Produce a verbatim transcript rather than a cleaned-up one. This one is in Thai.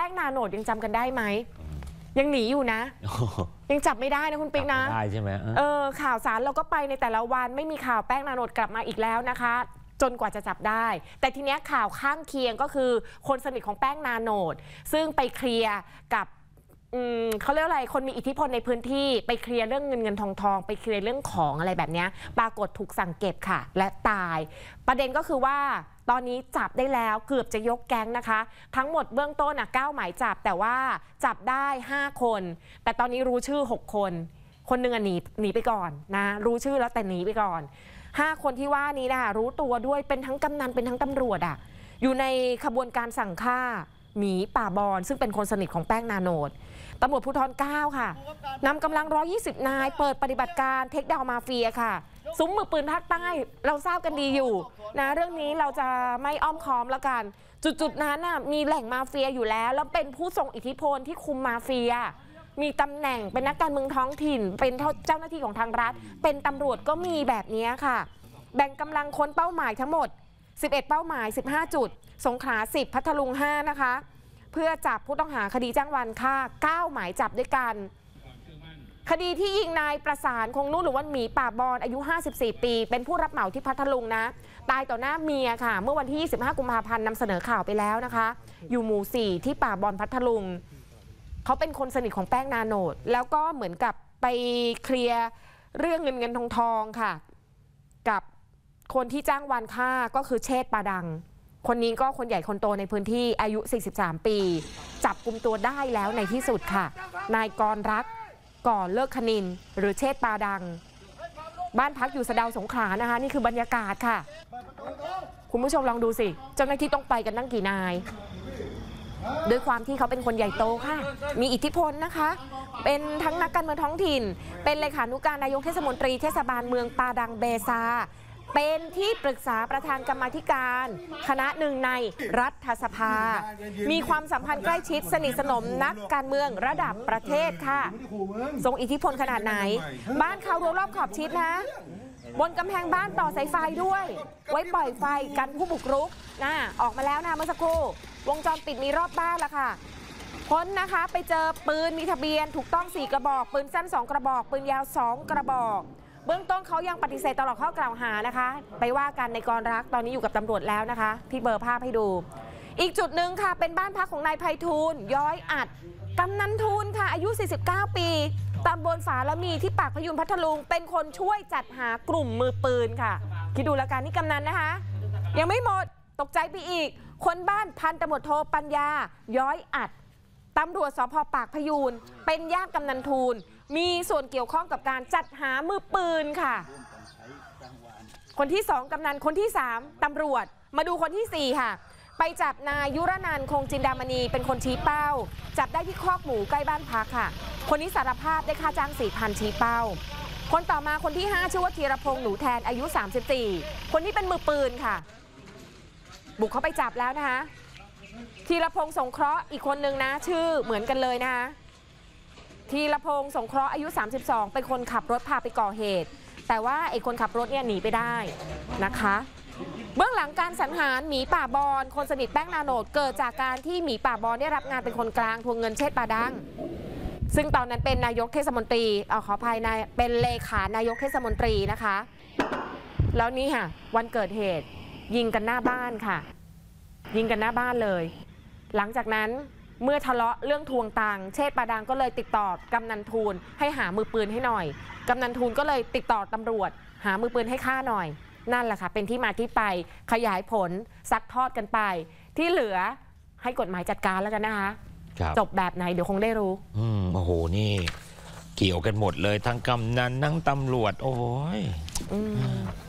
งนาโนดยังจำกันได้ไหมยังหนีอยู่นะยังจับไม่ได้นะคุณปิ๊กนะได้ใช่ไหมเออข่าวสารเราก็ไปในแต่ละวันไม่มีข่าวแป้งนาโนดกลับมาอีกแล้วนะคะจนกว่าจะจับได้แต่ทีเนี้ยข่าวข้างเคียงก็คือคนสนิทของแป้งนาโนดซึ่งไปเคลียร์กับเขาเรียกอะไรคนมีอิทธิพลในพื้นที่ไปเคลียร์เรื่องเงินเงินทองทองไปเคลียร์เรื่องของอะไรแบบนี้ปรากฏถูกสั่งเก็บค่ะและตายประเด็นก็คือว่าตอนนี้จับได้แล้วเกือบจะยกแก๊งนะคะทั้งหมดเบื้องต้นอ่ะเก้าหมายจับแต่ว่าจับได้ห้าคนแต่ตอนนี้รู้ชื่อหกคนคนหนึ่งหนีหนีไปก่อนนะรู้ชื่อแล้วแต่หนีไปก่อนห้าคนที่ว่านี้นะคะรู้ตัวด้วยเป็นทั้งกำนันเป็นทั้งตำรวจอ่ะอยู่ในขบวนการสั่งฆ่าหมีป่าบอนซึ่งเป็นคนสนิทของแป้งนาโนดตำรวจภูธรเก้าค่ะนำกำลังหนึ่งร้อยยี่สิบนายเปิดปฏิบัติการเทคดาวน์มาเฟียค่ะซุ้มมือปืนภาคใต้เราทราบกันดีอยู่นะเรื่องนี้เราจะไม่อ้อมค้อมแล้วกันจุดๆนั้นน่ะมีแหล่งมาเฟียอยู่แล้วแล้วเป็นผู้ทรงอิทธิพลที่คุมมาเฟียมีตำแหน่งเป็นนักการเมืองท้องถิ่นเป็นเจ้าหน้าที่ของทางรัฐเป็นตำรวจก็มีแบบนี้ค่ะแบ่งกำลังค้นเป้าหมายทั้งหมดสิบเอ็ดเป้าหมายสิบห้าจุดสงขลาสิบพัทลุงห้านะคะเพื่อจับผู้ต้องหาคดีจ้างวานฆ่าเก้าหมายจับด้วยกันคดีที่ยิงนายประสานคงนุ่นหรือว่าหมีป่าบอนอายุห้าสิบสี่ปีเป็นผู้รับเหมาที่พัทลุงนะตายต่อหน้าเมียค่ะเมื่อวันที่ยี่สิบห้ากุมภาพันธ์นำเสนอข่าวไปแล้วนะคะอยู่หมู่สี่ที่ป่าบอนพัทลุงเขาเป็นคนสนิทของแป้งนาโนดแล้วก็เหมือนกับไปเคลียร์เรื่องเงินเงินทองทองค่ะกับคนที่จ้างวานฆ่าก็คือเชษฐ์ปาดังคนนี้ก็คนใหญ่คนโตในพื้นที่อายุสี่สิบสามปีจับกุมตัวได้แล้วในที่สุดค่ะนายกรรักก่อเลิกคณินหรือเชษฐ์ปาดังบ้านพักอยู่สะเดาสงขลานะคะนี่คือบรรยากาศค่ะคุณผู้ชมลองดูสิเจ้าหน้าที่ต้องไปกันตั้งกี่นายด้วยความที่เขาเป็นคนใหญ่โตค่ะมีอิทธิพลนะคะเป็นทั้งนักการเมืองท้องถิ่นเป็นเลขานุการนายกเทศมนตรีเทศบาลเมืองปาดังเบซาเป็นที่ปรึกษาประธานกรรมาธิการคณะหนึ่งในรัฐสภามีความสัมพันธ์ใกล้ชิดสนิทสนมนักการเมืองระดับประเทศค่ะทรงอิทธิพลขนาดไหนบ้านเขารั้วรอบขอบชิดนะบนกำแพงบ้านต่อสายไฟด้วยไว้ปล่อยไฟกันผู้บุกรุกนะออกมาแล้วนะเมื่อสักครู่วงจรปิดมีรอบบ้านแล้วค่ะค้นนะคะไปเจอปืนมีทะเบียนถูกต้องสี่กระบอกปืนสั้นสองกระบอกปืนยาวสองกระบอกเบื้องต้นเขายังปฏิเสธตลอดข้อกล่าวหานะคะไปว่ากันในกรรักตอนนี้อยู่กับตำรวจแล้วนะคะที่เบอร์ภาพให้ดูอีกจุดหนึ่งค่ะเป็นบ้านพักของนายไพฑูรย์ย้อยอัดกำนันทูลค่ะอายุสี่สิบเก้าปีตำบลฝาละมีที่ปากพยูนพัทลุงเป็นคนช่วยจัดหากลุ่มมือปืนค่ะคิดดูแล้วกันนี่กำนันนะคะยังไม่หมดตกใจไปอีกคนบ้านพันตำรวจโทปัญญาย้อยอัดตำรวจสภ.ปากพยูนเป็นญาติกำนันทูลมีส่วนเกี่ยวข้องกับการจัดหามือปืนค่ะคนที่สองกำนันคนที่สามตำรวจมาดูคนที่สี่ค่ะไปจับนายยุรนันท์คงจินดามณีเป็นคนชี้เป้าจับได้ที่คอกหมูใกล้บ้านพักค่ะคนนี้สารภาพได้ค่าจ้างสี่พันชี้เป้าคนต่อมาคนที่ห้าชื่อว่าธีรพงษ์หนูแทนอายุสามสิบสี่คนนี้เป็นมือปืนค่ะบุกเข้าไปจับแล้วนะคะธีรพงษ์สงเคราะห์อีกคนนึงนะชื่อเหมือนกันเลยนะคะธีรพงษ์สงเคราะห์อายุสามสิบสองเป็นคนขับรถพาไปก่อเหตุแต่ว่าไอ้คนขับรถเนี่ยหนีไปได้นะคะเบื้องหลังการสังหารหมีป่าบอนคนสนิทแป้งนาโนดเกิดจากการที่หมีป่าบอนได้รับงานเป็นคนกลางทวงเงินเชษฐ์ปาดังซึ่งตอนนั้นเป็นนายกเทศมนตรีเอาขออภัยนายเป็นเลขานายกเทศมนตรีนะคะแล้วนี่ค่ะวันเกิดเหตุยิงกันหน้าบ้านค่ะยิงกันหน้าบ้านเลยหลังจากนั้นเมื่อทะเลาะเรื่องทวงตังค์เชษฐ์ปาดังก็เลยติดต่อกำนันทูลให้หามือปืนให้หน่อยกำนันทูลก็เลยติดต่อตำรวจหามือปืนให้ฆ่าหน่อยนั่นแหละค่ะเป็นที่มาที่ไปขยายผลซักทอดกันไปที่เหลือให้กฎหมายจัดการแล้วกันนะคะจบแบบไหนเดี๋ยวคงได้รู้อืมโอ้โหนี่เกี่ยวกันหมดเลยทั้งกำนันทั้งตำรวจโอ้ย